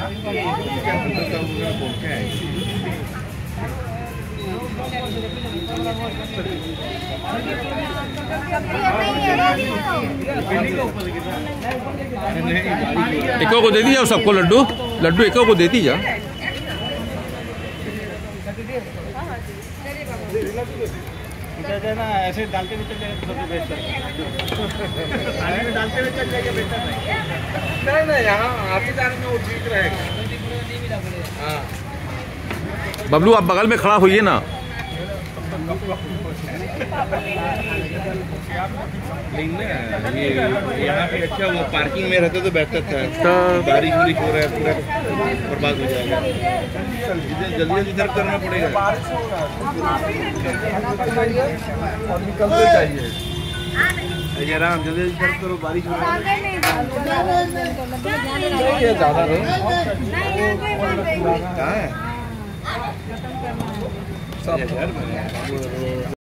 एक को दे दीजिए सबको लड्डू लड्डू एक को दे दीजिए। ना ऐसे डालते हुए चल जाएगा तो सबसे बेहतर खाने में डालते हुए चल जाएगा बेहतर नहीं यहाँ आते जाने में वो ठीक रहेगा। हाँ बबलू आप बगल में खड़ा होइए ना। ये यहाँ पे अच्छा वो पार्किंग में रहते तो बेहतर था। बारिश वारिश हो रहा है पूरा बर्बाद हो जाएगा। जल्दी इधर करना पड़ेगा और निकलते चाहिए। आराम जल्दी इधर करो बारिश हो रहा है ज़्यादा नहीं कहाँ है।